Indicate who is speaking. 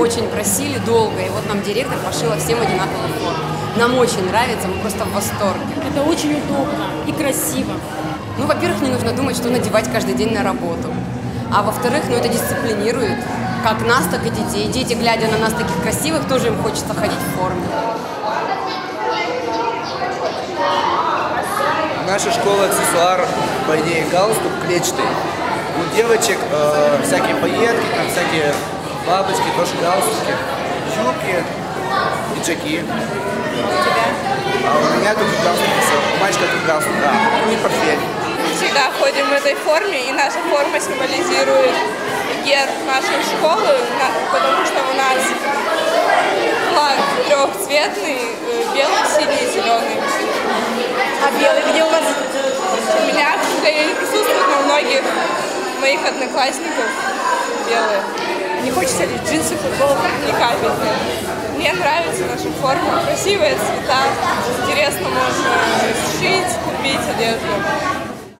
Speaker 1: очень просили долго, и вот нам директор пошила всем одинаковую форму. Нам очень нравится, мы просто в восторге.
Speaker 2: Это очень удобно и красиво.
Speaker 1: Ну, во-первых, не нужно думать, что надевать каждый день на работу. А во-вторых, ну, это дисциплинирует как нас, так и детей. Дети, глядя на нас таких красивых, тоже им хочется ходить в форме.
Speaker 3: Наша школа аксессуар, по идее, галстук клетчатый. У девочек всякие пайетки, там всякие бабочки, тоже галстуки, юбки, пиджаки. А у меня тут галстук, у мальчика тут галстук, да, ну и портфель.
Speaker 4: Всегда ходим в этой форме, и наша форма символизирует герб нашей школы, потому что у нас флаг трехцветный, белый, синий и зеленый.
Speaker 2: А белый где у вас?
Speaker 4: У меня, к сожалению, не присутствует, но у многих моих одноклассников белые.
Speaker 2: Не хочется ли джинсы, футболку?
Speaker 4: Ни капельки. Мне нравится наша форма, красивые цвета, интересно можно сшить, купить одежду.